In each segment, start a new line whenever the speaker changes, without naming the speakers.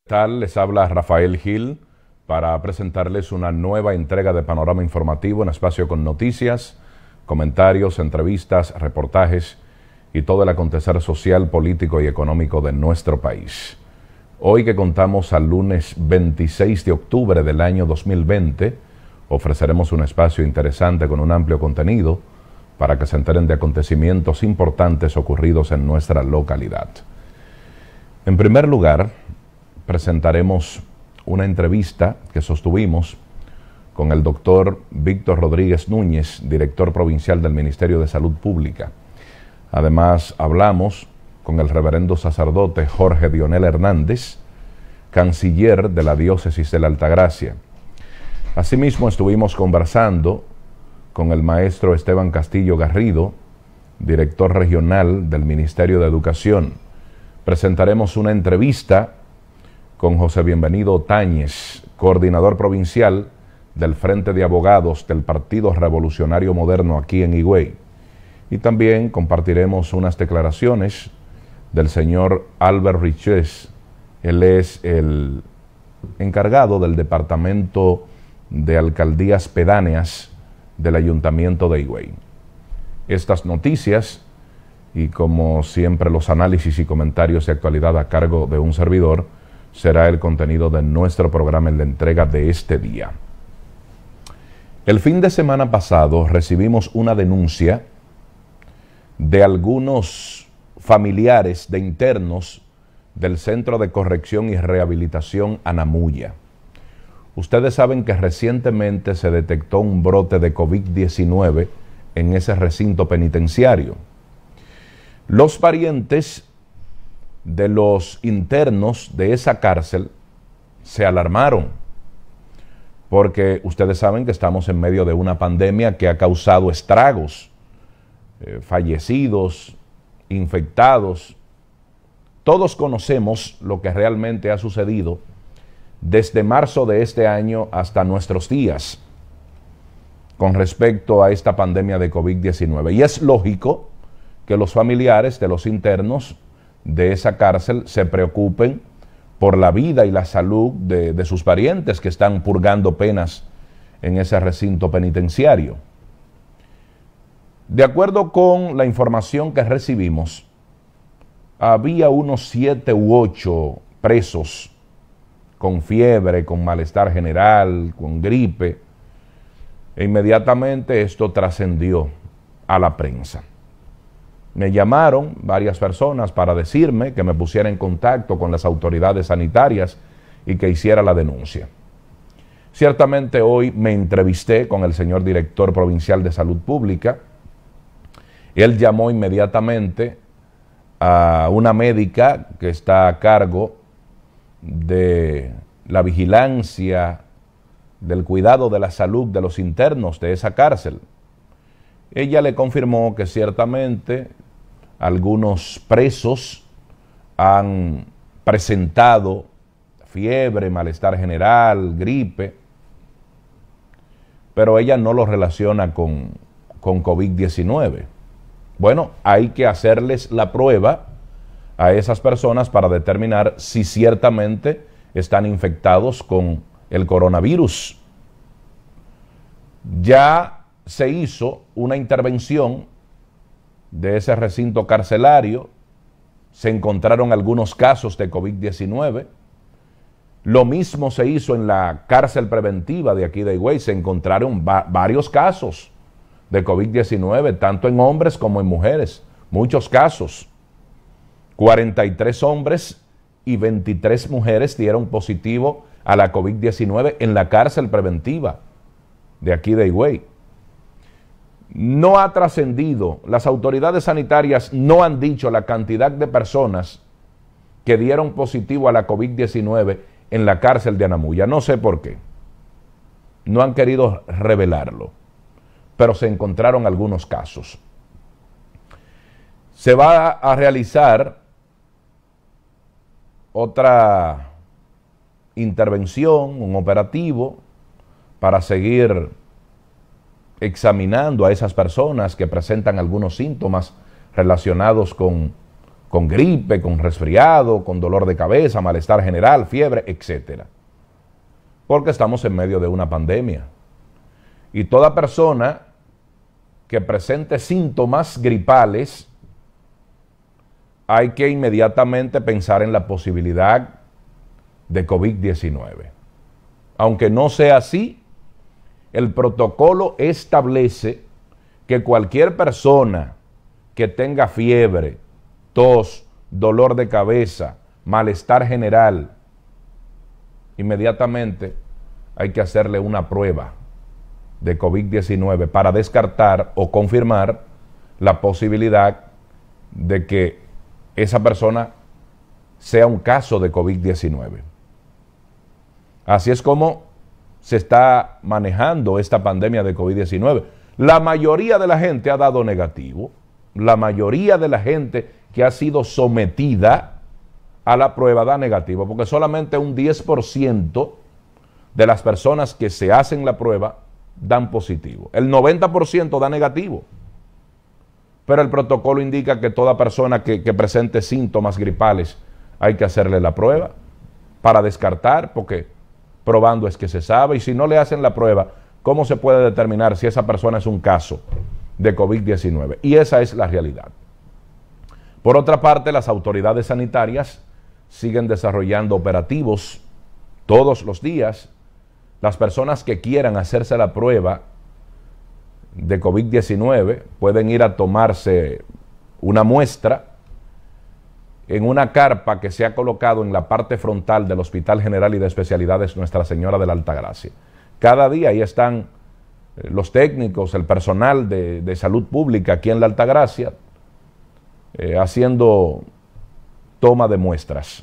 Tal, les habla Rafael Gil para presentarles una nueva entrega de Panorama Informativo en espacio con noticias, comentarios, entrevistas, reportajes y todo el acontecer social, político y económico de nuestro país. Hoy que contamos al lunes 26 de octubre del año 2020, ofreceremos un espacio interesante con un amplio contenido para que se enteren de acontecimientos importantes ocurridos en nuestra localidad. En primer lugar, presentaremos una entrevista que sostuvimos con el doctor Víctor Rodríguez Núñez, director provincial del Ministerio de Salud Pública. Además, hablamos con el reverendo sacerdote Jorge Dionel Hernández, canciller de la Diócesis de la Altagracia. Asimismo, estuvimos conversando con el maestro Esteban Castillo Garrido, director regional del Ministerio de Educación. Presentaremos una entrevista con José Bienvenido Táñez, coordinador provincial del Frente de Abogados del Partido Revolucionario Moderno aquí en Higüey. Y también compartiremos unas declaraciones del señor Albert Riches. Él es el encargado del Departamento de Alcaldías Pedáneas del Ayuntamiento de Higüey. Estas noticias y, como siempre, los análisis y comentarios de actualidad a cargo de un servidor será el contenido de nuestro programa en la entrega de este día. El fin de semana pasado recibimos una denuncia de algunos familiares de internos del Centro de Corrección y Rehabilitación Anamuya. Ustedes saben que recientemente se detectó un brote de COVID-19 en ese recinto penitenciario. Los parientes de los internos de esa cárcel se alarmaron, porque ustedes saben que estamos en medio de una pandemia que ha causado estragos, fallecidos, infectados. Todos conocemos lo que realmente ha sucedido desde marzo de este año hasta nuestros días con respecto a esta pandemia de COVID-19. Y es lógico que los familiares de los internos de esa cárcel se preocupen por la vida y la salud de sus parientes que están purgando penas en ese recinto penitenciario. De acuerdo con la información que recibimos, había unos 7 u 8 presos con fiebre, con malestar general, con gripe, e inmediatamente esto trascendió a la prensa. Me llamaron varias personas para decirme que me pusiera en contacto con las autoridades sanitarias y que hiciera la denuncia. Ciertamente hoy me entrevisté con el señor director provincial de Salud Pública. Él llamó inmediatamente a una médica que está a cargo de la vigilancia, del cuidado de la salud de los internos de esa cárcel. Ella le confirmó que ciertamente algunos presos han presentado fiebre, malestar general, gripe, pero ella no lo relaciona con COVID-19. Bueno, hay que hacerles la prueba a esas personas para determinar si ciertamente están infectados con el coronavirus. Ya se hizo una intervención de ese recinto carcelario, se encontraron algunos casos de COVID-19. Lo mismo se hizo en la cárcel preventiva de aquí de Higüey, se encontraron varios casos de COVID-19, tanto en hombres como en mujeres, muchos casos. 43 hombres y 23 mujeres dieron positivo a la COVID-19 en la cárcel preventiva de aquí de Higüey. No ha trascendido, las autoridades sanitarias no han dicho la cantidad de personas que dieron positivo a la COVID-19 en la cárcel de Anamuya. No sé por qué. No han querido revelarlo, pero se encontraron algunos casos. Se va a realizar otra intervención, un operativo, para seguir examinando a esas personas que presentan algunos síntomas relacionados con con gripe, con resfriado, con dolor de cabeza, malestar general, fiebre, etc. Porque estamos en medio de una pandemia. Y toda persona que presente síntomas gripales, hay que inmediatamente pensar en la posibilidad de COVID-19. Aunque no sea así, el protocolo establece que cualquier persona que tenga fiebre, tos, dolor de cabeza, malestar general, inmediatamente hay que hacerle una prueba de COVID-19 para descartar o confirmar la posibilidad de que esa persona sea un caso de COVID-19. Así es como se está manejando esta pandemia de COVID-19. La mayoría de la gente ha dado negativo. La mayoría de la gente que ha sido sometida a la prueba da negativo, porque solamente un 10% de las personas que se hacen la prueba dan positivo. El 90% da negativo. Pero el protocolo indica que toda persona que presente síntomas gripales hay que hacerle la prueba para descartar, porque probando es que se sabe, y si no le hacen la prueba, ¿cómo se puede determinar si esa persona es un caso de COVID-19? Y esa es la realidad. Por otra parte, las autoridades sanitarias siguen desarrollando operativos todos los días. Las personas que quieran hacerse la prueba de COVID-19 pueden ir a tomarse una muestra en una carpa que se ha colocado en la parte frontal del Hospital General y de Especialidades Nuestra Señora de la Altagracia. Cada día ahí están los técnicos, el personal de salud pública aquí en la Altagracia, haciendo toma de muestras.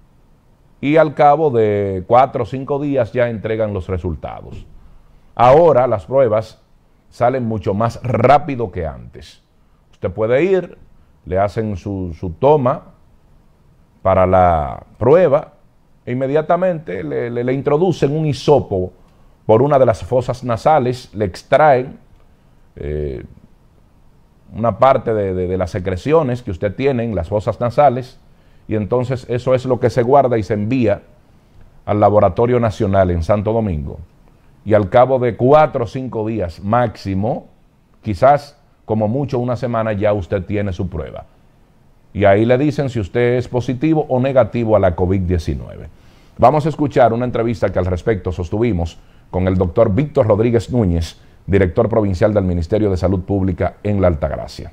Y al cabo de 4 o 5 días ya entregan los resultados. Ahora las pruebas salen mucho más rápido que antes. Usted puede ir, le hacen su toma para la prueba e inmediatamente le introducen un hisopo por una de las fosas nasales, le extraen una parte de las secreciones que usted tiene en las fosas nasales, y entonces eso es lo que se guarda y se envía al Laboratorio Nacional en Santo Domingo. Y al cabo de 4 o 5 días máximo, quizás como mucho una semana, ya usted tiene su prueba. Y ahí le dicen si usted es positivo o negativo a la COVID-19. Vamos a escuchar una entrevista que al respecto sostuvimos con el doctor Víctor Rodríguez Núñez, director provincial del Ministerio de Salud Pública en la Altagracia.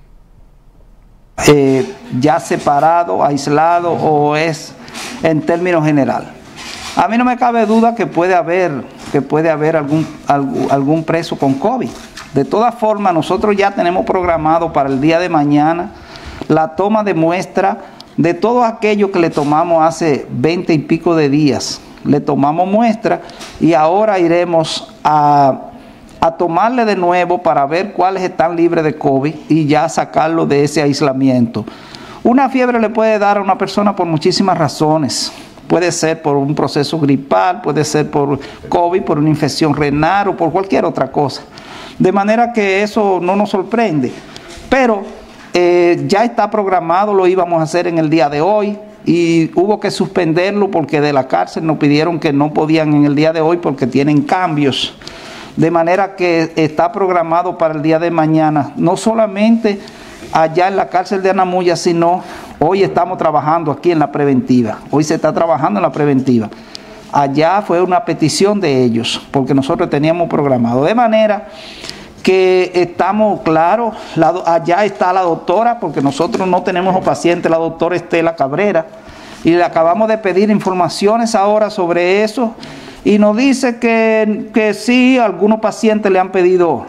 Ya separado, aislado, o es en términos general. A mí no me cabe duda que puede haber algún preso con COVID. De todas formas, nosotros ya tenemos programado para el día de mañana la toma de muestra de todo aquello que le tomamos hace 20 y pico de días. Le tomamos muestra y ahora iremos a tomarle de nuevo para ver cuáles están libres de COVID y ya sacarlo de ese aislamiento. Una fiebre le puede dar a una persona por muchísimas razones. Puede ser por un proceso gripal, puede ser por COVID, por una infección renal o por cualquier otra cosa. De manera que eso no nos sorprende. Pero ya está programado, lo íbamos a hacer en el día de hoy y hubo que suspenderlo porque de la cárcel nos pidieron que no podían en el día de hoy porque tienen cambios. De manera que está programado para el día de mañana, no solamente allá en la cárcel de Anamuya, sino hoy estamos trabajando aquí en la preventiva. Hoy se está trabajando en la preventiva. Allá fue una petición de ellos, porque nosotros teníamos programado. De manera que estamos claros, allá está la doctora, porque nosotros no tenemos paciente, la doctora Estela Cabrera, y le acabamos de pedir informaciones ahora sobre eso, y nos dice que sí, algunos pacientes le han pedido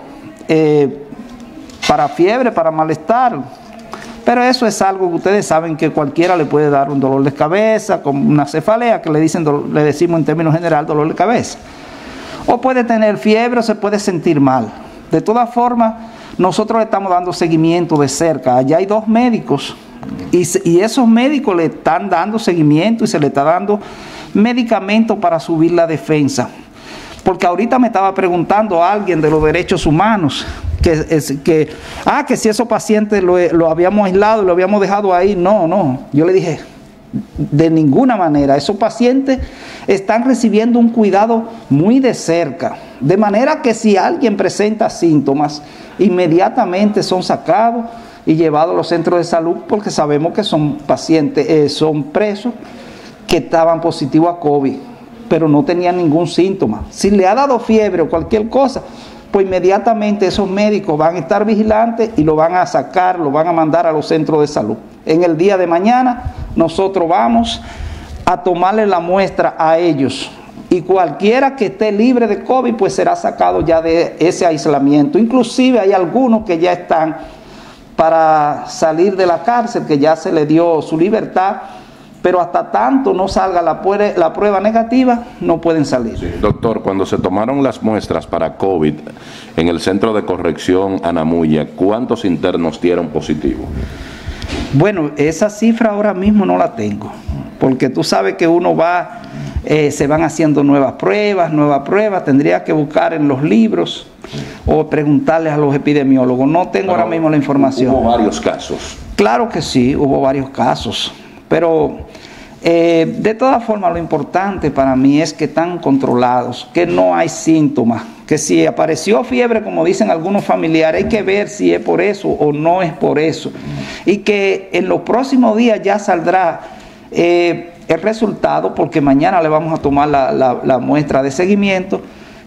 para fiebre, para malestar, pero eso es algo que ustedes saben que cualquiera le puede dar un dolor de cabeza, como una cefalea, que le decimos en términos general dolor de cabeza, o puede tener fiebre o se puede sentir mal. De todas formas, nosotros le estamos dando seguimiento de cerca. Allá hay 2 médicos y esos médicos le están dando seguimiento y se le está dando medicamentos para subir la defensa. porque ahorita me estaba preguntando alguien de los derechos humanos, que si esos pacientes lo habíamos aislado y lo habíamos dejado ahí. No, yo le dije, de ninguna manera, esos pacientes están recibiendo un cuidado muy de cerca, de manera que si alguien presenta síntomas, inmediatamente son sacados y llevados a los centros de salud, porque sabemos que son pacientes, son presos que estaban positivos a COVID, pero no tenían ningún síntoma. Si le ha dado fiebre o cualquier cosa, pues inmediatamente esos médicos van a estar vigilantes y lo van a sacar, lo van a mandar a los centros de salud. En el día de mañana nosotros vamos a tomarle la muestra a ellos, y cualquiera que esté libre de COVID pues será sacado ya de ese aislamiento. Inclusive hay algunos que ya están para salir de la cárcel, que ya se le dio su libertad, pero hasta tanto no salga la prueba negativa, no pueden salir.
Sí. Doctor, cuando se tomaron las muestras para COVID en el Centro de Corrección Anamuya, ¿cuántos internos dieron positivo?
Bueno, esa cifra ahora mismo no la tengo, porque tú sabes que uno va, se van haciendo nuevas pruebas, tendría que buscar en los libros o preguntarles a los epidemiólogos. No tengo ahora mismo la información.
¿Hubo varios casos?
Claro que sí, hubo varios casos, pero de todas formas lo importante para mí es que están controlados, que no hay síntomas, que si apareció fiebre, como dicen algunos familiares, hay que ver si es por eso o no es por eso, y que en los próximos días ya saldrá el resultado, porque mañana le vamos a tomar la muestra de seguimiento,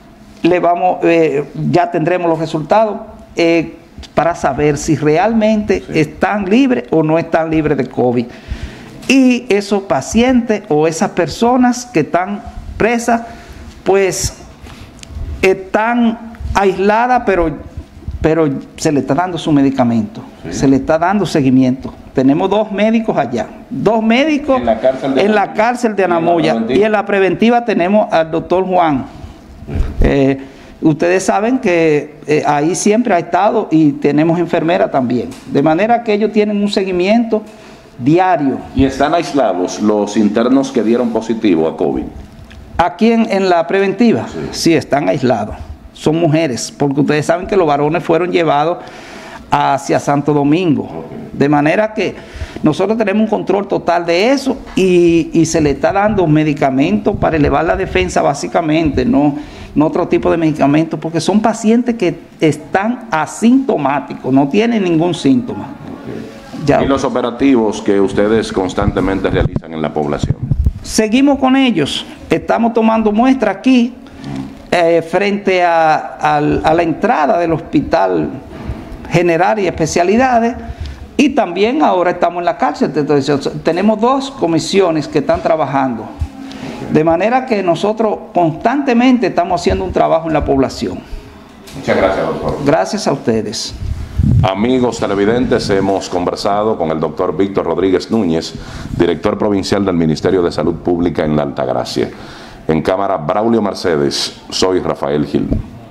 ya tendremos los resultados para saber si realmente están libres o no están libres de COVID. Y esos pacientes o esas personas que están presas, pues están aisladas, pero se le está dando su medicamento, se le está dando seguimiento. Tenemos 2 médicos allá, 2 médicos en la cárcel de Anamuya, y en la preventiva tenemos al doctor Juan. Ustedes saben que ahí siempre ha estado, y tenemos enfermera también, de manera que ellos tienen un seguimiento diario.
¿Y están aislados los internos que dieron positivo a COVID?
Aquí en la preventiva, sí, están aislados. Son mujeres, porque ustedes saben que los varones fueron llevados hacia Santo Domingo. De manera que nosotros tenemos un control total de eso, y se le está dando medicamentos para elevar la defensa básicamente, no otro tipo de medicamentos, porque son pacientes que están asintomáticos, no tienen ningún síntoma. Ya. ¿Y
los operativos que ustedes constantemente realizan en la población?
Seguimos con ellos. Estamos tomando muestras aquí, frente a la entrada del Hospital General y Especialidades, y también ahora estamos en la cárcel. Entonces, tenemos 2 comisiones que están trabajando. De manera que nosotros constantemente estamos haciendo un trabajo en la población.
Muchas gracias, doctor.
Gracias a ustedes.
Amigos televidentes, hemos conversado con el doctor Víctor Rodríguez Núñez, director provincial del Ministerio de Salud Pública en la Altagracia. En cámara, Braulio Mercedes, soy Rafael Gil.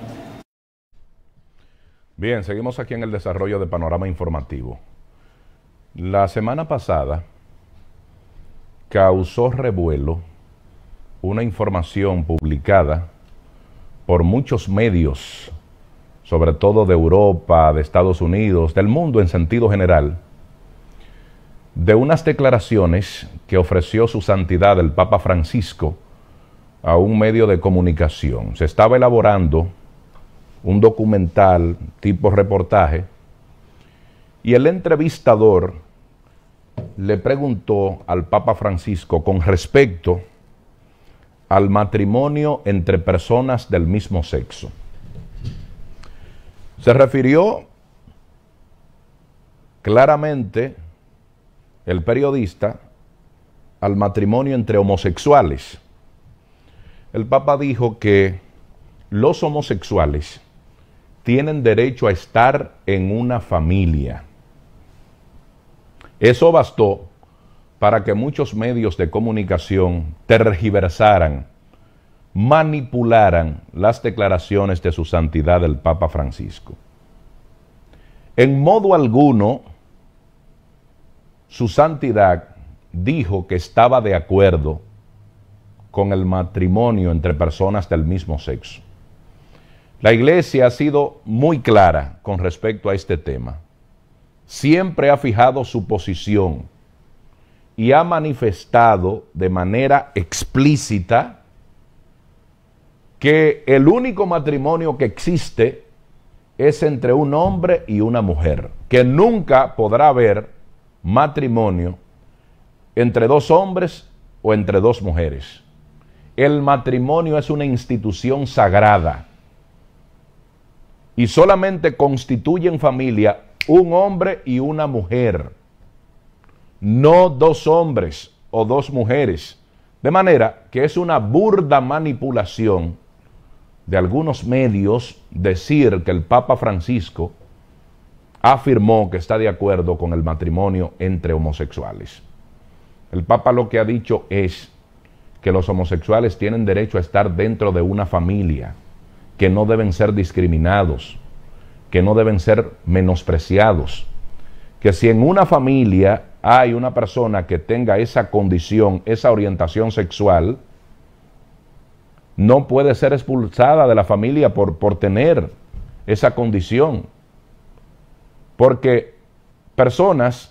Bien, seguimos aquí en el desarrollo de Panorama Informativo. La semana pasada causó revuelo una información publicada por muchos medios, sobre todo de Europa, de Estados Unidos, del mundo en sentido general, de unas declaraciones que ofreció su santidad el Papa Francisco a un medio de comunicación. Se estaba elaborando un documental tipo reportaje, y el entrevistador le preguntó al Papa Francisco con respecto al matrimonio entre personas del mismo sexo. Se refirió claramente el periodista al matrimonio entre homosexuales. El Papa dijo que los homosexuales tienen derecho a estar en una familia. Eso bastó para que muchos medios de comunicación tergiversaran, manipularan las declaraciones de su santidad el Papa Francisco. En modo alguno, su santidad dijo que estaba de acuerdo con el matrimonio entre personas del mismo sexo. La Iglesia ha sido muy clara con respecto a este tema. Siempre ha fijado su posición y ha manifestado de manera explícita que el único matrimonio que existe es entre un hombre y una mujer, que nunca podrá haber matrimonio entre dos hombres o entre dos mujeres. El matrimonio es una institución sagrada y solamente constituyen familia un hombre y una mujer, no dos hombres o dos mujeres. De manera que es una burda manipulación de algunos medios decir que el Papa Francisco afirmó que está de acuerdo con el matrimonio entre homosexuales. El Papa lo que ha dicho es que los homosexuales tienen derecho a estar dentro de una familia, que no deben ser discriminados, que no deben ser menospreciados, que si en una familia hay una persona que tenga esa condición, esa orientación sexual, no puede ser expulsada de la familia por tener esa condición. Porque personas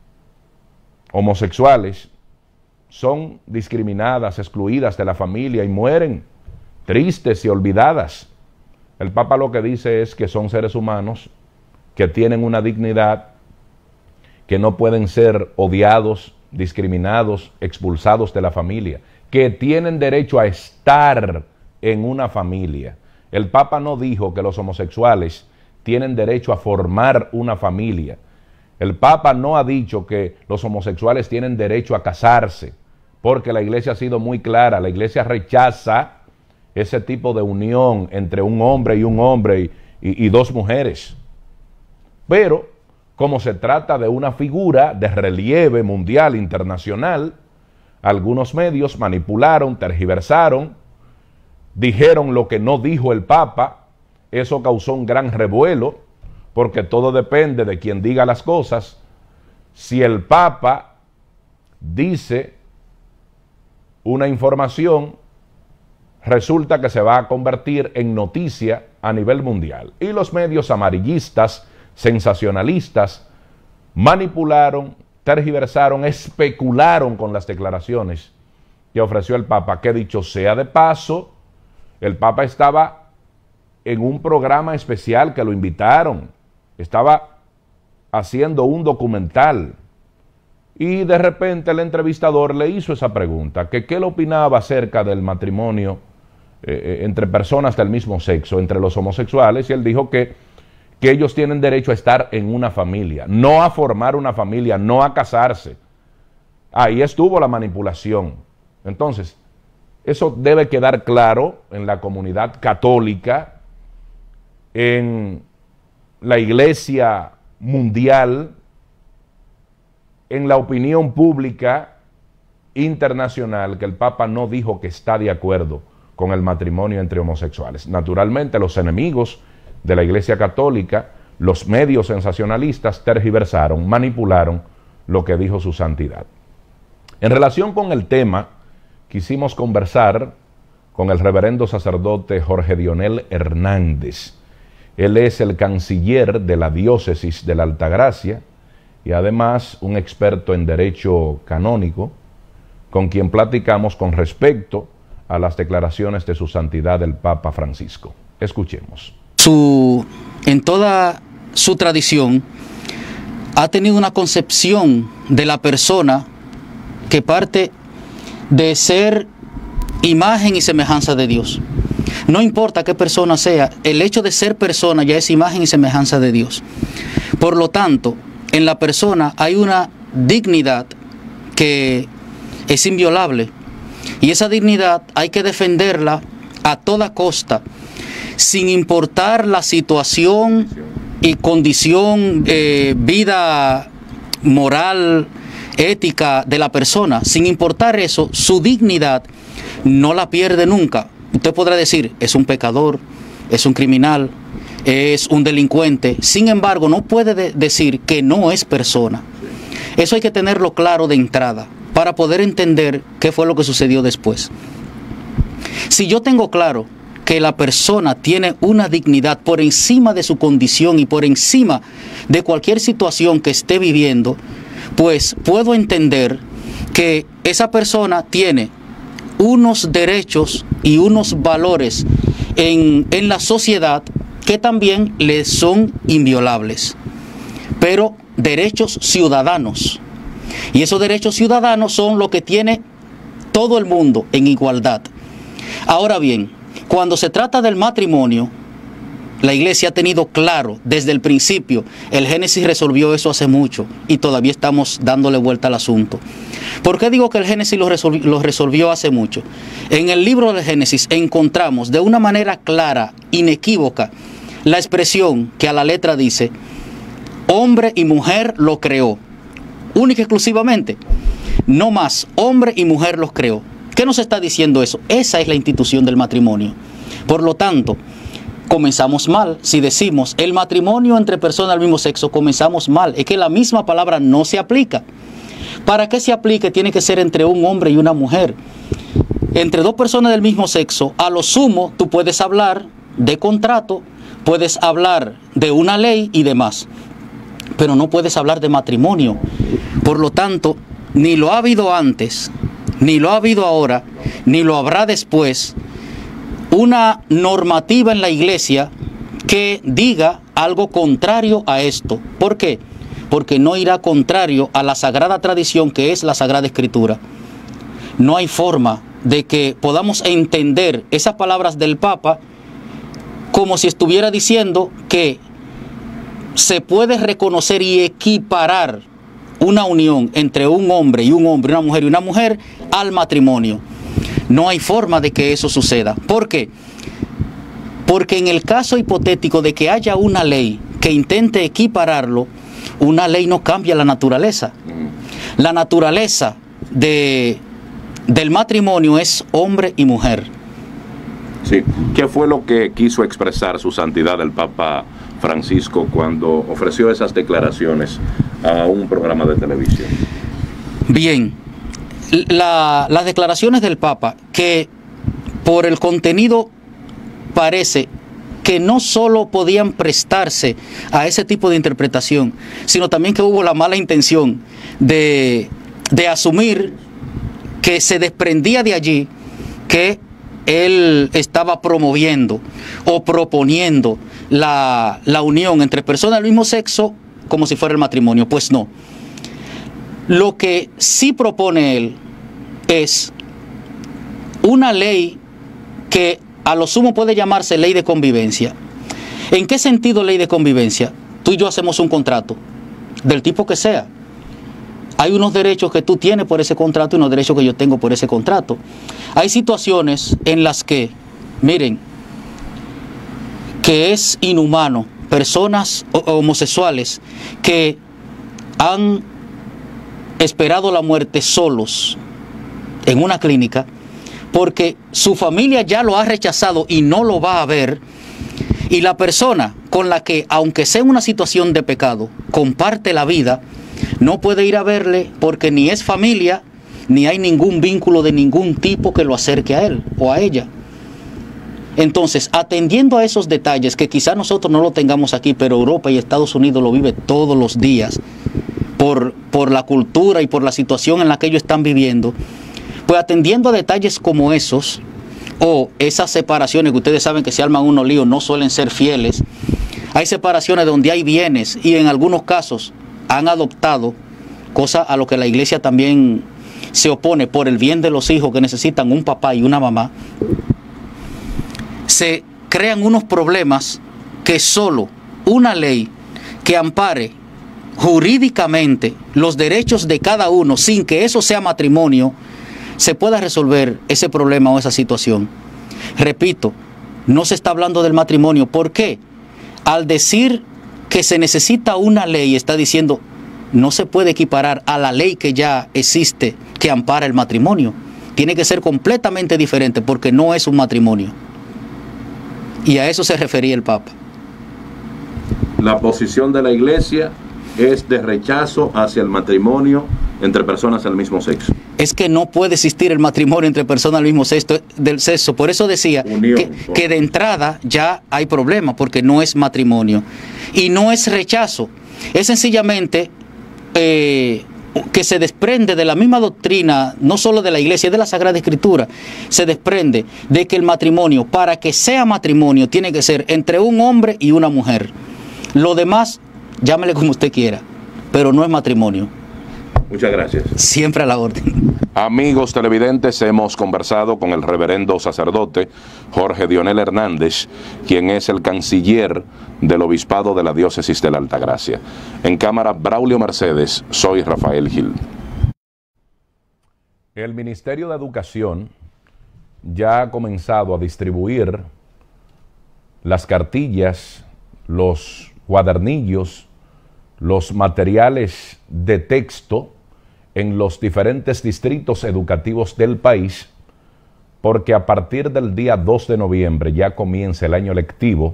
homosexuales son discriminadas, excluidas de la familia y mueren tristes y olvidadas. El Papa lo que dice es que son seres humanos que tienen una dignidad, que no pueden ser odiados, discriminados, expulsados de la familia, que tienen derecho a estar en una familia. El Papa no dijo que los homosexuales tienen derecho a formar una familia. El Papa no ha dicho que los homosexuales tienen derecho a casarse, porque la Iglesia ha sido muy clara. La Iglesia rechaza ese tipo de unión entre un hombre y dos mujeres. Pero, como se trata de una figura de relieve mundial, internacional, algunos medios manipularon, tergiversaron, dijeron lo que no dijo el Papa. Eso causó un gran revuelo, porque todo depende de quien diga las cosas. Si el Papa dice una información, resulta que se va a convertir en noticia a nivel mundial. Y los medios amarillistas, sensacionalistas, manipularon, tergiversaron, especularon con las declaraciones que ofreció el Papa, que dicho sea de paso, el Papa estaba en un programa especial que lo invitaron, estaba haciendo un documental, y de repente el entrevistador le hizo esa pregunta, que qué le opinaba acerca del matrimonio entre personas del mismo sexo, entre los homosexuales, y él dijo que ellos tienen derecho a estar en una familia, no a formar una familia, no a casarse. Ahí estuvo la manipulación. Entonces, eso debe quedar claro en la comunidad católica, en la Iglesia mundial, en la opinión pública internacional, que el Papa no dijo que está de acuerdo con el matrimonio entre homosexuales. Naturalmente, los enemigos de la Iglesia Católica, los medios sensacionalistas, tergiversaron, manipularon lo que dijo su santidad. En relación con el tema, quisimos conversar con el reverendo sacerdote Jorge Dionel Hernández. Él es el canciller de la diócesis de la Altagracia y además un experto en derecho canónico, con quien platicamos con respecto a las declaraciones de su santidad el Papa Francisco. Escuchemos.
En toda su tradición ha tenido una concepción de la persona que parte de ser imagen y semejanza de Dios. No importa qué persona sea, el hecho de ser persona ya es imagen y semejanza de Dios. Por lo tanto, en la persona hay una dignidad que es inviolable, y esa dignidad hay que defenderla a toda costa, sin importar la situación y condición, vida moral, ética de la persona. Sin importar eso, su dignidad no la pierde nunca. Usted podrá decir, es un pecador, es un criminal, es un delincuente. Sin embargo, no puede decir que no es persona. Eso hay que tenerlo claro de entrada para poder entender qué fue lo que sucedió después. Si yo tengo claro que la persona tiene una dignidad por encima de su condición y por encima de cualquier situación que esté viviendo, pues puedo entender que esa persona tiene unos derechos y unos valores en la sociedad que también le son inviolables, pero derechos ciudadanos. Y esos derechos ciudadanos son lo que tiene todo el mundo en igualdad. Ahora bien, cuando se trata del matrimonio, la Iglesia ha tenido claro desde el principio, el Génesis resolvió eso hace mucho y todavía estamos dándole vuelta al asunto. ¿Por qué digo que el Génesis lo resolvió hace mucho? En el libro del Génesis encontramos de una manera clara, inequívoca, la expresión que a la letra dice, hombre y mujer lo creó, única y exclusivamente, no más, hombre y mujer los creó. ¿Qué nos está diciendo eso? Esa es la institución del matrimonio. Por lo tanto, comenzamos mal. Si decimos el matrimonio entre personas del mismo sexo, comenzamos mal. Es que la misma palabra no se aplica. Para que se aplique, tiene que ser entre un hombre y una mujer. Entre dos personas del mismo sexo, a lo sumo, tú puedes hablar de contrato, puedes hablar de una ley y demás, pero no puedes hablar de matrimonio. Por lo tanto, ni lo ha habido antes, ni lo ha habido ahora, ni lo habrá después, una normativa en la Iglesia que diga algo contrario a esto. ¿Por qué? Porque no irá contrario a la sagrada tradición que es la Sagrada Escritura. No hay forma de que podamos entender esas palabras del Papa como si estuviera diciendo que se puede reconocer y equiparar una unión entre un hombre y un hombre, una mujer y una mujer al matrimonio. No hay forma de que eso suceda. ¿Por qué? Porque en el caso hipotético de que haya una ley que intente equipararlo, una ley no cambia la naturaleza. La naturaleza del matrimonio es hombre y mujer.
Sí. ¿Qué fue lo que quiso expresar su santidad el Papa Francisco cuando ofreció esas declaraciones a un programa de televisión?
Bien, las declaraciones del Papa, que por el contenido parece que no solo podían prestarse a ese tipo de interpretación, sino también que hubo la mala intención de asumir que se desprendía de allí que él estaba promoviendo o proponiendo la unión entre personas del mismo sexo como si fuera el matrimonio. Pues no. Lo que sí propone él es una ley que a lo sumo puede llamarse ley de convivencia. ¿En qué sentido ley de convivencia? Tú y yo hacemos un contrato, del tipo que sea. Hay unos derechos que tú tienes por ese contrato y unos derechos que yo tengo por ese contrato. Hay situaciones en las que, miren, que es inhumano, personas homosexuales que han esperado la muerte solos en una clínica porque su familia ya lo ha rechazado y no lo va a ver, y la persona con la que, aunque sea en una situación de pecado, comparte la vida, no puede ir a verle porque ni es familia, ni hay ningún vínculo de ningún tipo que lo acerque a él o a ella. Entonces, atendiendo a esos detalles que quizás nosotros no lo tengamos aquí, pero Europa y Estados Unidos lo vive todos los días por la cultura y por la situación en la que ellos están viviendo, pues atendiendo a detalles como esos, o esas separaciones que ustedes saben que se arman unos líos, no suelen ser fieles. Hay separaciones donde hay bienes y en algunos casos han adoptado, cosa a lo que la Iglesia también se opone por el bien de los hijos que necesitan un papá y una mamá. Se crean unos problemas que solo una ley que ampare jurídicamente los derechos de cada uno sin que eso sea matrimonio, se pueda resolver ese problema o esa situación. Repito, no se está hablando del matrimonio. ¿Por qué? Al decir que se necesita una ley, está diciendo no se puede equiparar a la ley que ya existe que ampara el matrimonio. Tiene que ser completamente diferente porque no es un matrimonio. Y a eso se refería el Papa.
La posición de la Iglesia es de rechazo hacia el matrimonio entre personas del mismo sexo.
Es que no puede existir el matrimonio entre personas del mismo sexo. Por eso decía que de entrada ya hay problema, porque no es matrimonio. Y no es rechazo. Es sencillamente que se desprende de la misma doctrina, no solo de la Iglesia, de la Sagrada Escritura. Se desprende de que el matrimonio, para que sea matrimonio, tiene que ser entre un hombre y una mujer. Lo demás, llámele como usted quiera, pero no es matrimonio.
Muchas gracias.
Siempre a la orden.
Amigos televidentes, hemos conversado con el reverendo sacerdote Jorge Dionel Hernández, quien es el canciller del Obispado de la Diócesis de la Altagracia. En cámara, Braulio Mercedes, soy Rafael Gil. El Ministerio de Educación ya ha comenzado a distribuir las cartillas, los cuadernillos, los materiales de texto en los diferentes distritos educativos del país, porque a partir del día 2 de noviembre ya comienza el año lectivo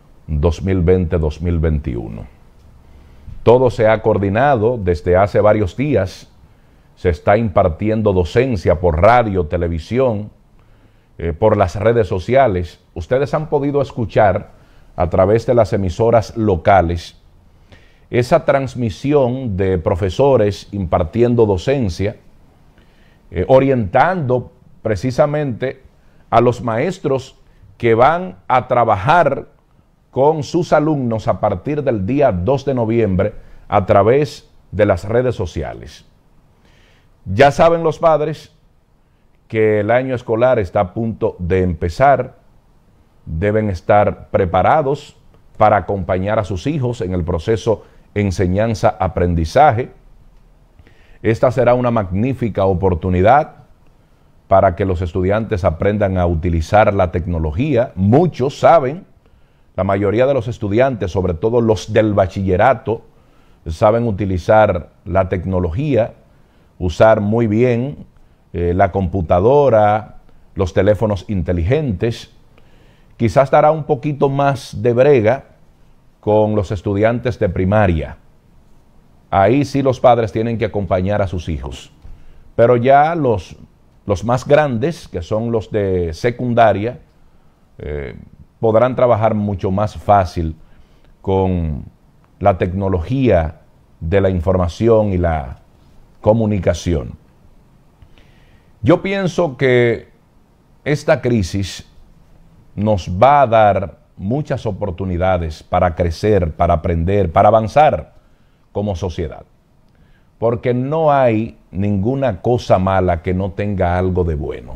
2020-2021. Todo se ha coordinado desde hace varios días, se está impartiendo docencia por radio, televisión, por las redes sociales. Ustedes han podido escuchar a través de las emisoras locales esa transmisión de profesores impartiendo docencia, orientando precisamente a los maestros que van a trabajar con sus alumnos a partir del día 2 de noviembre a través de las redes sociales. Ya saben los padres que el año escolar está a punto de empezar, deben estar preparados para acompañar a sus hijos en el proceso enseñanza-aprendizaje. Esta será una magnífica oportunidad para que los estudiantes aprendan a utilizar la tecnología. Muchos saben, la mayoría de los estudiantes, sobre todo los del bachillerato, saben utilizar la tecnología, usar muy bien la computadora, los teléfonos inteligentes. Quizás dará un poquito más de brega con los estudiantes de primaria. Ahí sí los padres tienen que acompañar a sus hijos. Pero ya los más grandes, que son los de secundaria, podrán trabajar mucho más fácil con la tecnología de la información y la comunicación. Yo pienso que esta crisis nos va a dar muchas oportunidades para crecer, para aprender, para avanzar como sociedad. Porque no hay ninguna cosa mala que no tenga algo de bueno.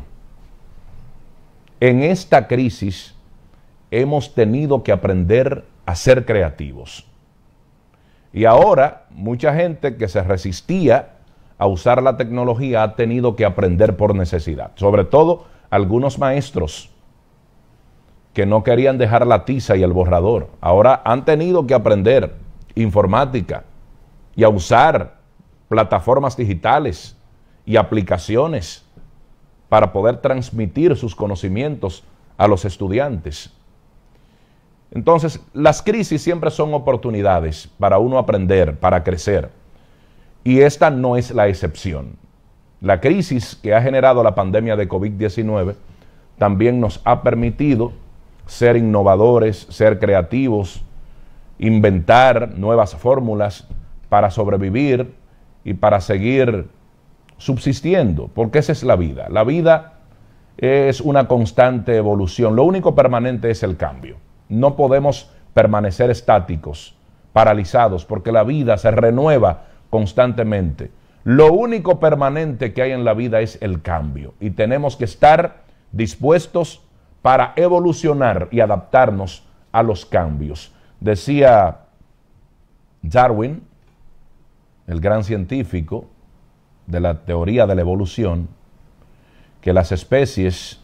En esta crisis hemos tenido que aprender a ser creativos. Y ahora mucha gente que se resistía a usar la tecnología ha tenido que aprender por necesidad. Sobre todo algunos maestros que no querían dejar la tiza y el borrador. Ahora han tenido que aprender informática y a usar plataformas digitales y aplicaciones para poder transmitir sus conocimientos a los estudiantes. Entonces, las crisis siempre son oportunidades para uno aprender, para crecer. Y esta no es la excepción. La crisis que ha generado la pandemia de COVID-19 también nos ha permitido ser innovadores, ser creativos, inventar nuevas fórmulas para sobrevivir y para seguir subsistiendo, porque esa es la vida. La vida es una constante evolución. Lo único permanente es el cambio. No podemos permanecer estáticos, paralizados, porque la vida se renueva constantemente. Lo único permanente que hay en la vida es el cambio y tenemos que estar dispuestos para evolucionar y adaptarnos a los cambios. Decía Darwin, el gran científico de la teoría de la evolución, que las especies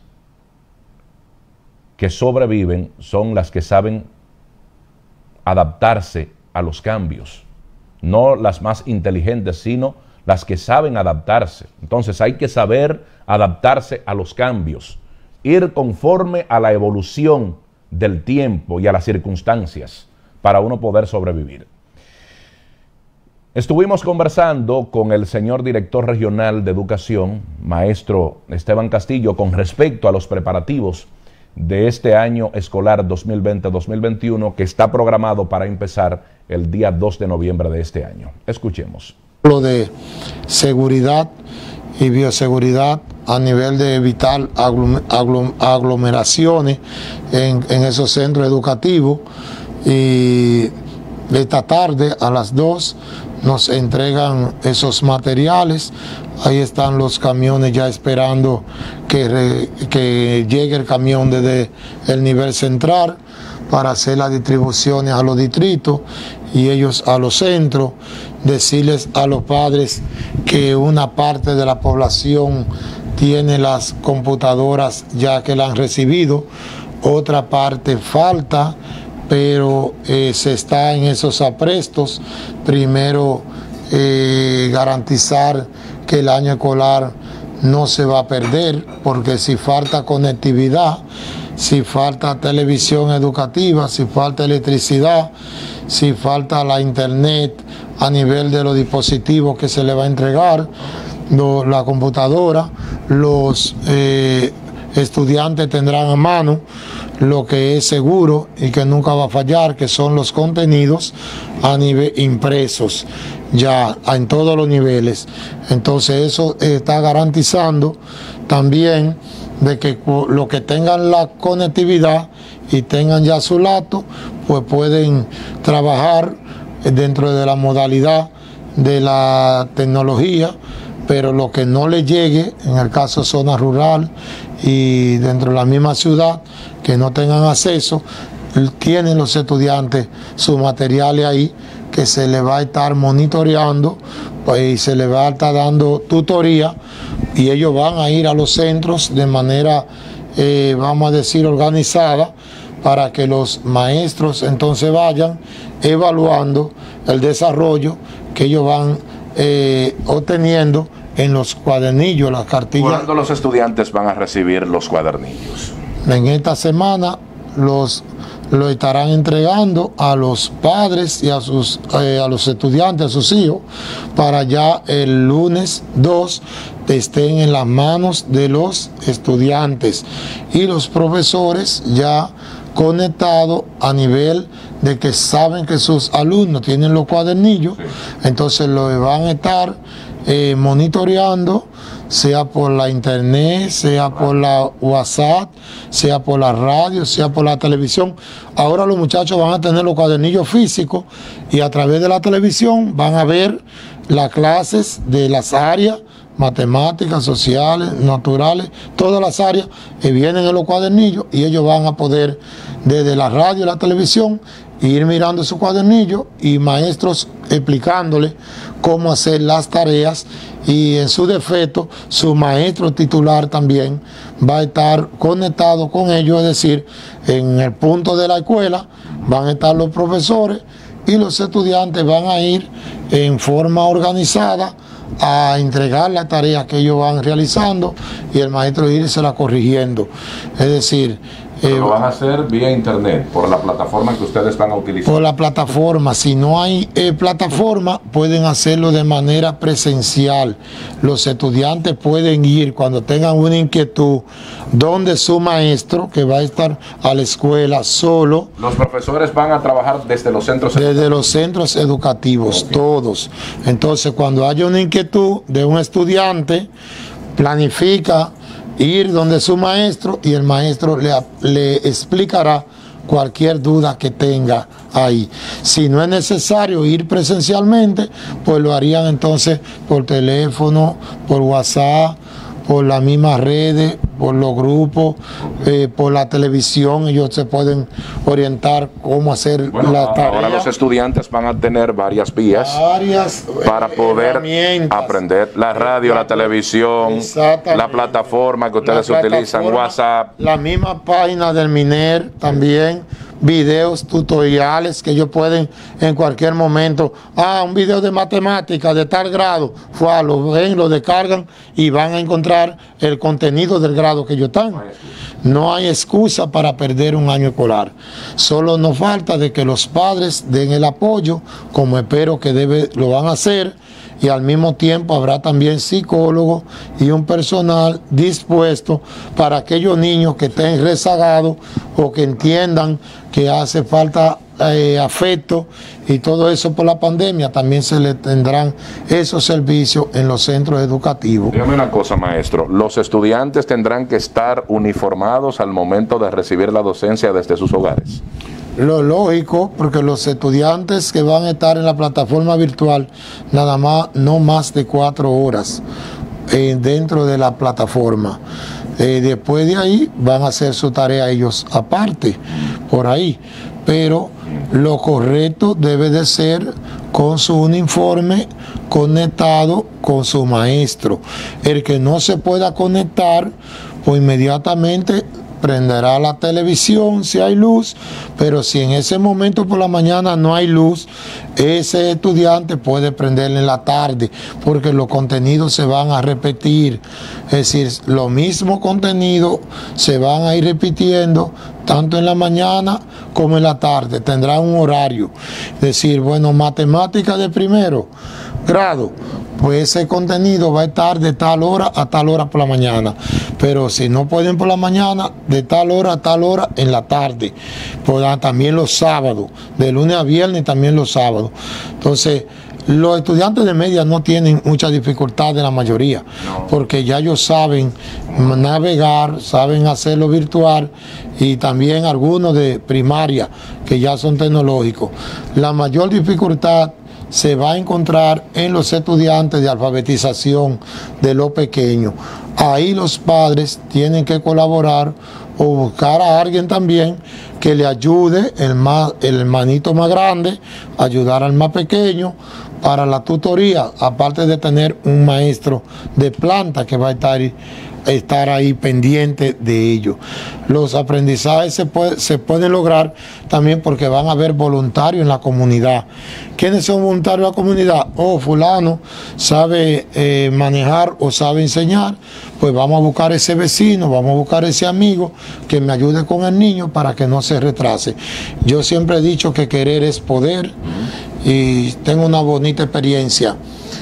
que sobreviven son las que saben adaptarse a los cambios. No las más inteligentes, sino las que saben adaptarse. Entonces hay que saber adaptarse a los cambios, ir conforme a la evolución del tiempo y a las circunstancias para uno poder sobrevivir. Estuvimos conversando con el señor director regional de educación, maestro Esteban Castillo, con respecto a los preparativos de este año escolar 2020-2021 que está programado para empezar el día 2 de noviembre de este año. Escuchemos.
Lo de seguridad y bioseguridad a nivel de evitar aglomeraciones en esos centros educativos, y esta tarde a las 2 nos entregan esos materiales. Ahí están los camiones ya esperando que llegue el camión desde el nivel central para hacer las distribuciones a los distritos y ellos a los centros. Decirles a los padres que una parte de la población tiene las computadoras ya que la han recibido, otra parte falta, pero se está en esos aprestos. Primero, garantizar que el año escolar no se va a perder, porque si falta conectividad, si falta televisión educativa, si falta electricidad, si falta la internet a nivel de los dispositivos que se le va a entregar, la computadora, los estudiantes tendrán a mano lo que es seguro y que nunca va a fallar, que son los contenidos a nivel impresos ya en todos los niveles. Entonces eso está garantizando también de que los que tengan la conectividad y tengan ya su laptop, pues pueden trabajar dentro de la modalidad de la tecnología, pero lo que no les llegue, en el caso de zona rural y dentro de la misma ciudad, que no tengan acceso, tienen los estudiantes sus materiales ahí, que se les va a estar monitoreando, pues, y se les va a estar dando tutoría, y ellos van a ir a los centros de manera, vamos a decir, organizada, para que los maestros entonces vayan evaluando el desarrollo que ellos van obteniendo en los cuadernillos, las cartillas.
¿Cuándo los estudiantes van a recibir los cuadernillos?
En esta semana lo estarán entregando a los padres y a los estudiantes, a sus hijos, para ya el lunes 2 estén en las manos de los estudiantes y los profesores ya conectados a nivel de que saben que sus alumnos tienen los cuadernillos. Sí. Entonces lo van a estar monitoreando, sea por la internet, sea por la WhatsApp, sea por la radio, sea por la televisión. Ahora los muchachos van a tener los cuadernillos físicos y a través de la televisión van a ver las clases de las áreas, matemáticas, sociales, naturales, todas las áreas que vienen en los cuadernillos, y ellos van a poder desde la radio y la televisión ir mirando su cuadernillo y maestros explicándole cómo hacer las tareas, y en su defecto su maestro titular también va a estar conectado con ellos, es decir, en el punto de la escuela van a estar los profesores y los estudiantes van a ir en forma organizada a entregar la tarea que ellos van realizando y el maestro irse la corrigiendo. Es decir,
lo van a hacer vía internet, por la plataforma que ustedes van a utilizar.
Por la plataforma. Si no hay plataforma, pueden hacerlo de manera presencial. Los estudiantes pueden ir cuando tengan una inquietud donde su maestro, que va a estar a la escuela solo.
Los profesores van a trabajar desde los centros educativos.
Desde los centros educativos, okay. Todos. Entonces, cuando haya una inquietud de un estudiante, planifica ir donde su maestro y el maestro le explicará cualquier duda que tenga ahí. Si no es necesario ir presencialmente, pues lo harían entonces por teléfono, por WhatsApp, por las mismas redes, por los grupos, por la televisión. Ellos se pueden orientar cómo hacer la tarea.
Ahora los estudiantes van a tener varias vías para poder aprender. La radio, la televisión, la plataforma que ustedes utilizan, WhatsApp.
La misma página del MINER también videos tutoriales que ellos pueden en cualquier momento, un video de matemática de tal grado, lo ven, lo descargan y van a encontrar el contenido del grado que ellos están. No hay excusa para perder un año escolar. Solo nos falta de que los padres den el apoyo, como espero que lo van a hacer, y al mismo tiempo habrá también psicólogos y un personal dispuesto para aquellos niños que estén rezagados o que entiendan que hace falta afecto y todo eso por la pandemia. También se le tendrán esos servicios en los centros educativos.
Dígame una cosa, maestro, ¿los estudiantes tendrán que estar uniformados al momento de recibir la docencia desde sus hogares?
Lo lógico, porque los estudiantes que van a estar en la plataforma virtual, nada más, no más de 4 horas dentro de la plataforma. Después de ahí van a hacer su tarea ellos aparte, por ahí. Pero lo correcto debe de ser con su uniforme conectado con su maestro. El que no se pueda conectar, pues inmediatamente prenderá la televisión si hay luz, pero si en ese momento por la mañana no hay luz, ese estudiante puede prenderla en la tarde, porque los contenidos se van a repetir. Es decir, los mismos contenidos se van a ir repitiendo tanto en la mañana como en la tarde. Tendrá un horario. Es decir, bueno, matemática de primero grado, pues ese contenido va a estar de tal hora a tal hora por la mañana. Pero si no pueden por la mañana, de tal hora a tal hora en la tarde. Pues también los sábados, de lunes a viernes también los sábados. Entonces, los estudiantes de media no tienen mucha dificultad de la mayoría, porque ya ellos saben navegar, saben hacerlo virtual, y también algunos de primaria que ya son tecnológicos. La mayor dificultad se va a encontrar en los estudiantes de alfabetización de los pequeños. Ahí los padres tienen que colaborar o buscar a alguien también que le ayude, el hermanito más grande, ayudar al más pequeño para la tutoría, aparte de tener un maestro de planta que va a estar ahí pendiente de ello. Los aprendizajes se pueden lograr también porque van a haber voluntarios en la comunidad. ¿Quiénes son voluntarios en la comunidad? Fulano sabe manejar o sabe enseñar, pues vamos a buscar ese vecino, vamos a buscar ese amigo que me ayude con el niño para que no se retrase. Yo siempre he dicho que querer es poder, y tengo una bonita experiencia.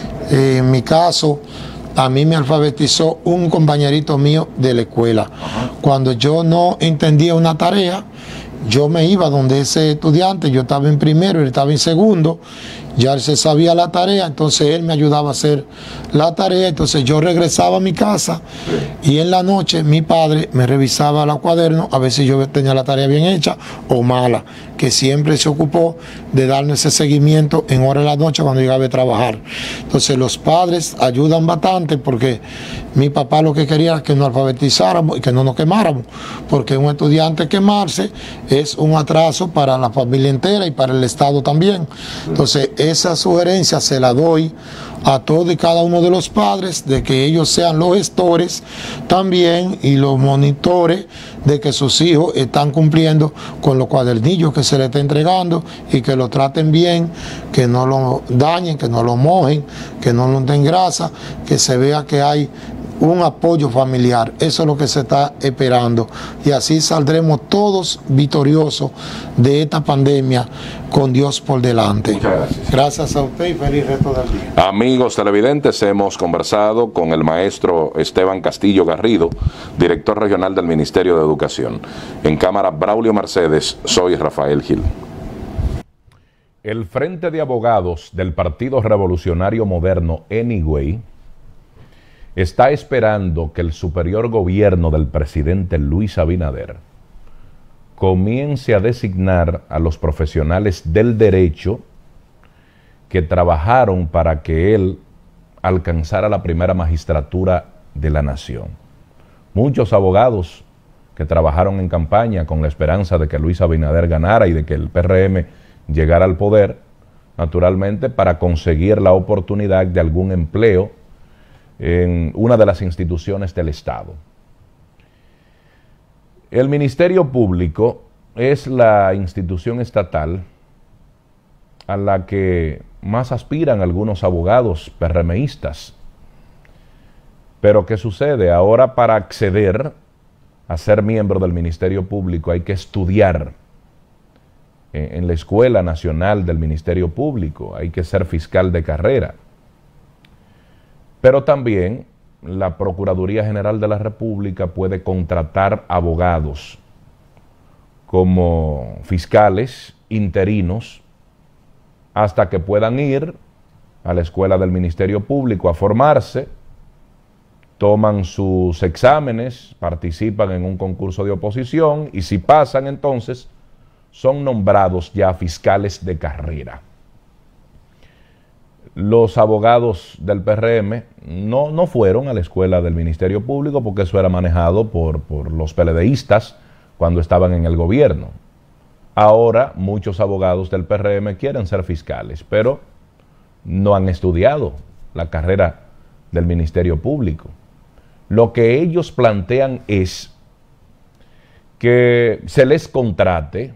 En mi caso, a mí me alfabetizó un compañerito mío de la escuela. Cuando yo no entendía una tarea, yo me iba donde ese estudiante, yo estaba en primero, él estaba en segundo, ya él se sabía la tarea, entonces él me ayudaba a hacer la tarea, entonces yo regresaba a mi casa y en la noche mi padre me revisaba los cuadernos a ver si yo tenía la tarea bien hecha o mala, que siempre se ocupó de darnos ese seguimiento en hora de la noche cuando llegaba a trabajar. Entonces los padres ayudan bastante, porque mi papá lo que quería era que nos alfabetizáramos y que no nos quemáramos, porque un estudiante quemarse es un atraso para la familia entera y para el Estado también. Entonces esa sugerencia se la doy a todos y cada uno de los padres, de que ellos sean los gestores también y los monitores de que sus hijos están cumpliendo con los cuadernillos que se les está entregando, y que lo traten bien, que no lo dañen, que no lo mojen, que no lo den grasa, que se vea que hay un apoyo familiar. Eso es lo que se está esperando, y así saldremos todos victoriosos de esta pandemia con Dios por delante.
Muchas gracias.
Gracias a usted y feliz resto del día.
Amigos televidentes, hemos conversado con el maestro Esteban Castillo Garrido, director regional del Ministerio de Educación. En cámara, Braulio Mercedes, soy Rafael Gil. El Frente de Abogados del Partido Revolucionario Moderno, Anyway, está esperando que el superior gobierno del presidente Luis Abinader comience a designar a los profesionales del derecho que trabajaron para que él alcanzara la primera magistratura de la nación. Muchos abogados que trabajaron en campaña con la esperanza de que Luis Abinader ganara y de que el PRM llegara al poder, naturalmente para conseguir la oportunidad de algún empleo en una de las instituciones del Estado. El Ministerio Público es la institución estatal a la que más aspiran algunos abogados PRMistas. Pero ¿qué sucede? Ahora, para acceder a ser miembro del Ministerio Público hay que estudiar en la Escuela Nacional del Ministerio Público, hay que ser fiscal de carrera. Pero también la Procuraduría General de la República puede contratar abogados como fiscales interinos hasta que puedan ir a la Escuela del Ministerio Público a formarse, toman sus exámenes, participan en un concurso de oposición y si pasan entonces son nombrados ya fiscales de carrera. Los abogados del PRM no fueron a la Escuela del Ministerio Público porque eso era manejado por los PLDistas cuando estaban en el gobierno. Ahora muchos abogados del PRM quieren ser fiscales, pero no han estudiado la carrera del Ministerio Público. Lo que ellos plantean es que se les contrate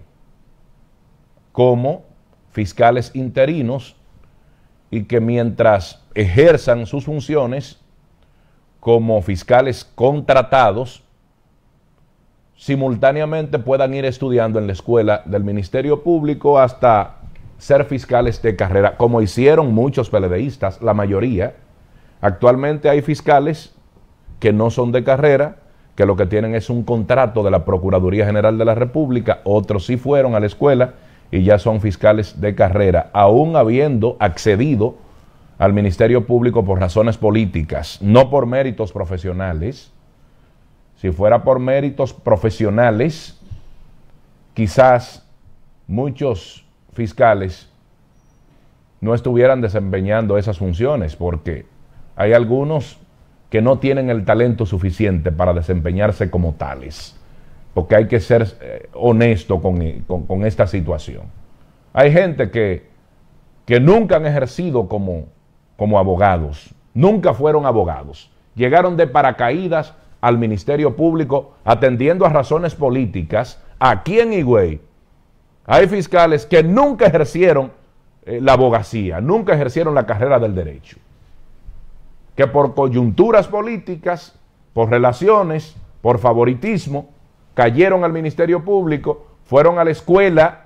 como fiscales interinos y que mientras ejerzan sus funciones como fiscales contratados, simultáneamente puedan ir estudiando en la Escuela del Ministerio Público hasta ser fiscales de carrera, como hicieron muchos PLDistas, la mayoría. Actualmente hay fiscales que no son de carrera, que lo que tienen es un contrato de la Procuraduría General de la República, otros sí fueron a la escuela y ya son fiscales de carrera, aún habiendo accedido al Ministerio Público por razones políticas, no por méritos profesionales. Si fuera por méritos profesionales, quizás muchos fiscales no estuvieran desempeñando esas funciones, porque hay algunos que no tienen el talento suficiente para desempeñarse como tales, porque hay que ser honesto con esta situación. Hay gente que nunca han ejercido como abogados, nunca fueron abogados, llegaron de paracaídas al Ministerio Público atendiendo a razones políticas. Aquí en Higüey hay fiscales que nunca ejercieron la abogacía, nunca ejercieron la carrera del derecho, que por coyunturas políticas, por relaciones, por favoritismo, cayeron al Ministerio Público, fueron a la escuela,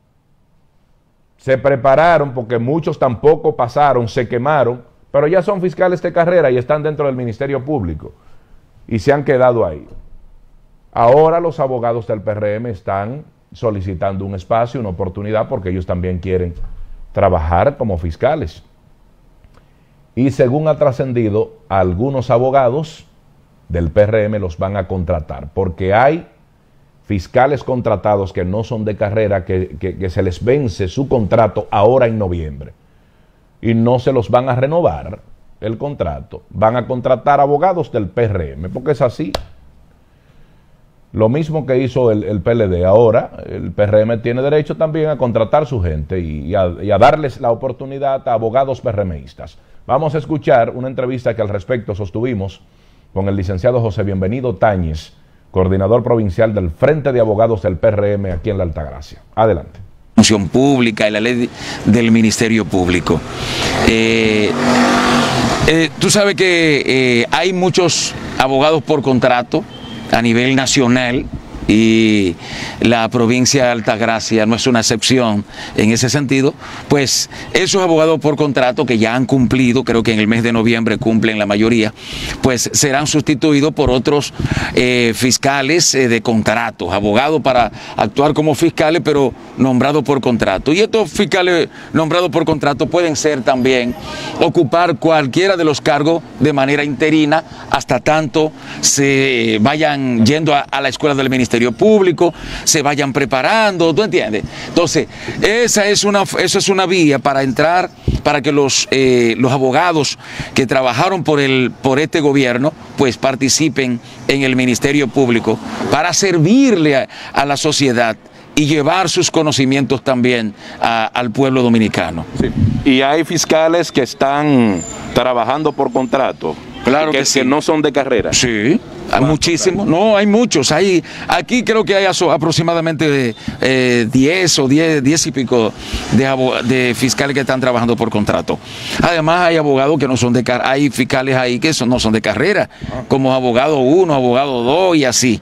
se prepararon porque muchos tampoco pasaron, se quemaron, pero ya son fiscales de carrera y están dentro del Ministerio Público y se han quedado ahí. Ahora los abogados del PRM están solicitando un espacio, una oportunidad, porque ellos también quieren trabajar como fiscales. Y según ha trascendido, algunos abogados del PRM los van a contratar, porque hay fiscales contratados que no son de carrera, que se les vence su contrato ahora en noviembre y no se los van a renovar el contrato. Van a contratar abogados del PRM, porque es así. Lo mismo que hizo el PLD, ahora el PRM tiene derecho también a contratar su gente y a darles la oportunidad a abogados PRMistas. Vamos a escuchar una entrevista que al respecto sostuvimos con el licenciado José Bienvenido Táñez, coordinador provincial del Frente de Abogados del PRM aquí en La Altagracia. Adelante.
Función pública y la ley del Ministerio Público. Tú sabes que hay muchos abogados por contrato a nivel nacional y la provincia de Altagracia no es una excepción en ese sentido. Pues esos abogados por contrato que ya han cumplido, creo que en el mes de noviembre cumplen la mayoría, pues serán sustituidos por otros fiscales de contratos, abogados para actuar como fiscales pero nombrados por contrato. Y estos fiscales nombrados por contrato pueden ser también ocupar cualquiera de los cargos de manera interina hasta tanto se vayan yendo a la escuela del Ministerio Público, se vayan preparando, ¿tú entiendes? Entonces, esa es una vía para entrar, para que los abogados que trabajaron por este gobierno, pues participen en el Ministerio Público para servirle a la sociedad y llevar sus conocimientos también al pueblo dominicano.
Sí. Y hay fiscales que están trabajando por contrato,
claro que sí,
no son de carrera.
Sí, Hay muchísimos, no, hay muchos. Aquí creo que hay aproximadamente 10 y pico de fiscales que están trabajando por contrato. Además hay abogados que no son de carrera, hay fiscales ahí que no son de carrera, como abogado 1, abogado 2 y así.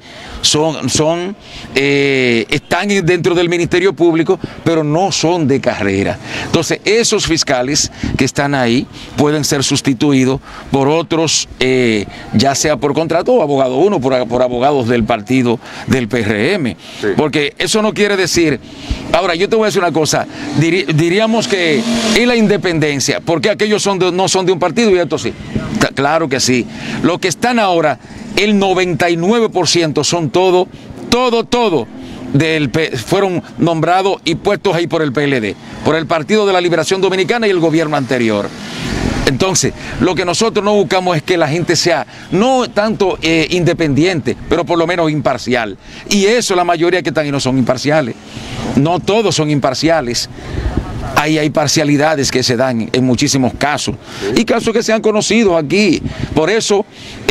Están dentro del Ministerio Público, pero no son de carrera. Entonces, esos fiscales que están ahí pueden ser sustituidos por otros, ya sea por contrato o abogado 1, por abogados del partido del PRM. Sí. Porque eso no quiere decir... Ahora, yo te voy a decir una cosa. Diríamos que es la independencia. ¿Por qué aquellos no son de un partido y estos sí? Claro que sí. Los que están ahora, el 99% son todo, fueron nombrados y puestos ahí por el PLD, por el Partido de la Liberación Dominicana y el gobierno anterior. Entonces, lo que nosotros no buscamos es que la gente sea no tanto independiente, pero por lo menos imparcial. Y eso la mayoría que están ahí no son imparciales. No todos son imparciales. Hay parcialidades que se dan en muchísimos casos y casos que se han conocido aquí. Por eso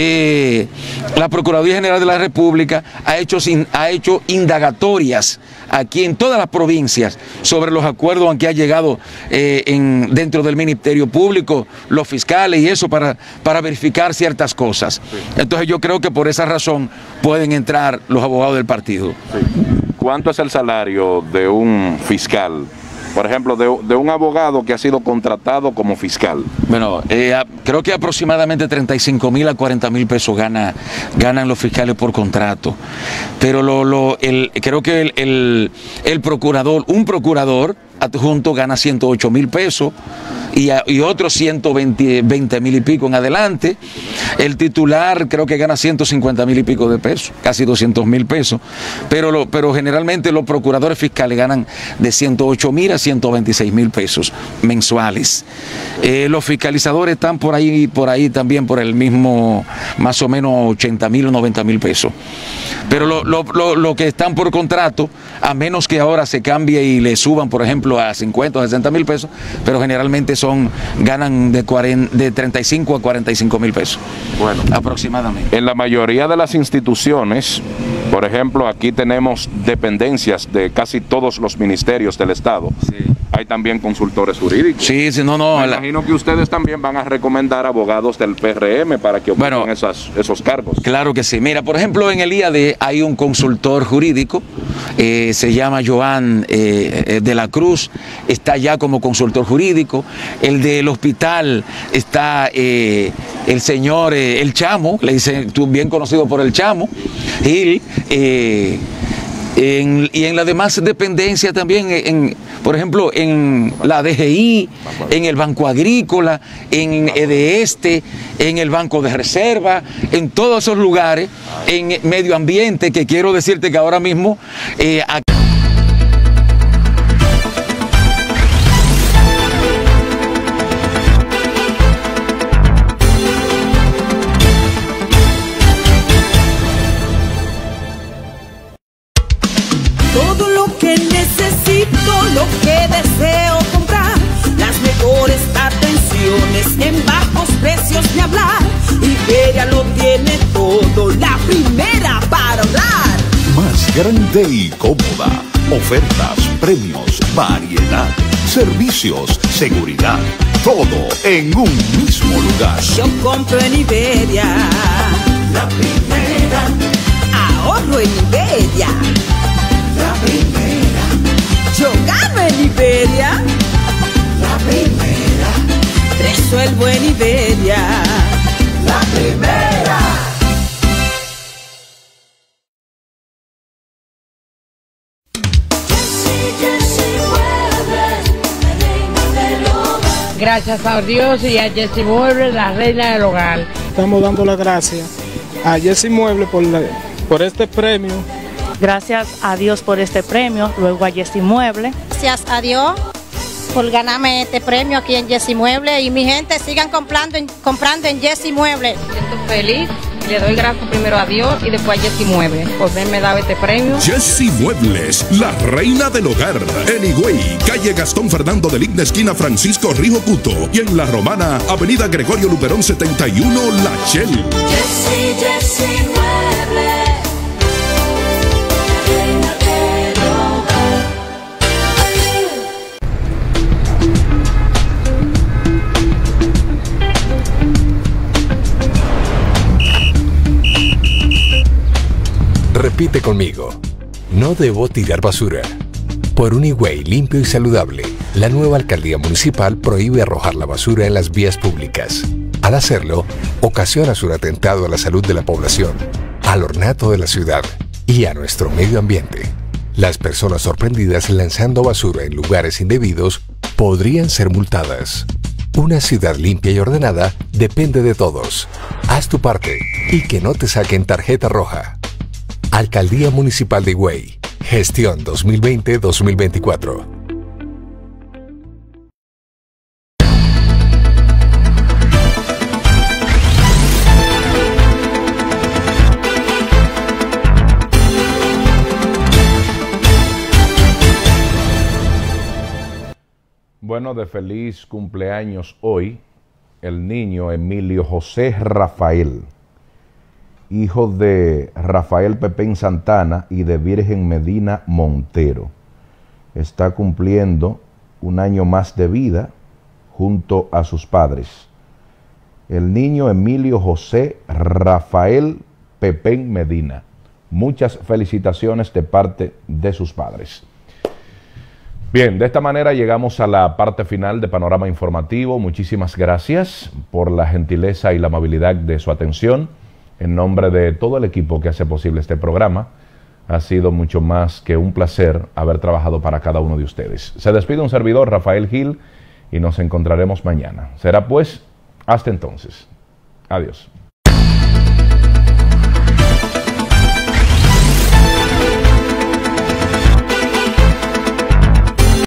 la Procuraduría General de la República ha hecho indagatorias aquí en todas las provincias sobre los acuerdos en que ha llegado dentro del Ministerio Público, los fiscales y eso para verificar ciertas cosas. Entonces yo creo que por esa razón pueden entrar los abogados del partido.
¿Cuánto es el salario de un fiscal? Por ejemplo, de un abogado que ha sido contratado como fiscal.
Bueno, creo que aproximadamente 35.000 a 40.000 pesos ganan los fiscales por contrato. Pero creo que el procurador, un procurador adjunto gana 108.000 pesos y otros 120.000 y pico en adelante. El titular creo que gana 150.000 y pico de pesos, casi 200.000 pesos. Pero generalmente los procuradores fiscales ganan de 108.000 a 126.000 pesos mensuales. Los fiscalizadores están por ahí también por el mismo, más o menos 80.000 o 90.000 pesos. Pero lo que están por contrato, a menos que ahora se cambie y le suban, por ejemplo, a 50 o 60.000 pesos, pero generalmente ganan de 35 a 45.000 pesos.
Bueno,
aproximadamente.
En la mayoría de las instituciones, por ejemplo, aquí tenemos dependencias de casi todos los ministerios del Estado. Sí. Hay también consultores jurídicos.
Sí, no.
Me imagino que ustedes también van a recomendar abogados del PRM para que ocupen esos cargos.
Claro que sí. Mira, por ejemplo, en el IAD hay un consultor jurídico, se llama Joan de la Cruz, está ya como consultor jurídico. El del hospital está el señor El Chamo, le dicen, bien conocido por El Chamo, y en las demás dependencias también, por ejemplo, en la DGI, en el Banco Agrícola, en EDESTE, en el Banco de Reserva, en todos esos lugares, en medio ambiente, que quiero decirte que ahora mismo
todo lo que necesito, lo que deseo comprar, las mejores atenciones en bajos precios de hablar. Iberia lo tiene todo, la primera para hablar.
Más grande y cómoda, ofertas, premios, variedad, servicios, seguridad, todo en un mismo lugar.
Yo compro en Iberia, la primera. Ahorro en Iberia, la primera. Yo gano en Iberia, la primera. Resuelvo en Iberia, la primera.
Gracias a Dios y a Jessy Mueble, la reina del hogar.
Estamos dando las gracias a Jessy Mueble por este premio.
Gracias a Dios por este premio, luego a Jessy Mueble.
Gracias a Dios por ganarme este premio aquí en Jessy Mueble y mi gente sigan comprando en Jessy Mueble.
Me siento feliz
Y le doy gracias primero a Dios y después a Jessy Muebles por haberme dado este premio.
Jessy Muebles, la reina del hogar. En Higüey, calle Gastón Fernando de Ligna, esquina Francisco Rijo Cuto. Y en La Romana, avenida Gregorio Luperón 71, La Shell.
Jessy Muebles.
Repite conmigo. No debo tirar basura. Por un Higüey limpio y saludable, la nueva alcaldía municipal prohíbe arrojar la basura en las vías públicas. Al hacerlo, ocasionas un atentado a la salud de la población, al ornato de la ciudad y a nuestro medio ambiente. Las personas sorprendidas lanzando basura en lugares indebidos podrían ser multadas. Una ciudad limpia y ordenada depende de todos. Haz tu parte y que no te saquen tarjeta roja. Alcaldía Municipal de Higüey. Gestión 2020-2024.
Bueno, de feliz cumpleaños hoy, el niño Emilio José Rafael, hijo de Rafael Pepén Santana y de Virgen Medina Montero. Está cumpliendo un año más de vida junto a sus padres. El niño Emilio José Rafael Pepén Medina. Muchas felicitaciones de parte de sus padres. Bien, de esta manera llegamos a la parte final de Panorama Informativo. Muchísimas gracias por la gentileza y la amabilidad de su atención. En nombre de todo el equipo que hace posible este programa, ha sido mucho más que un placer haber trabajado para cada uno de ustedes. Se despide un servidor, Rafael Gil, y nos encontraremos mañana. Será pues, hasta entonces. Adiós.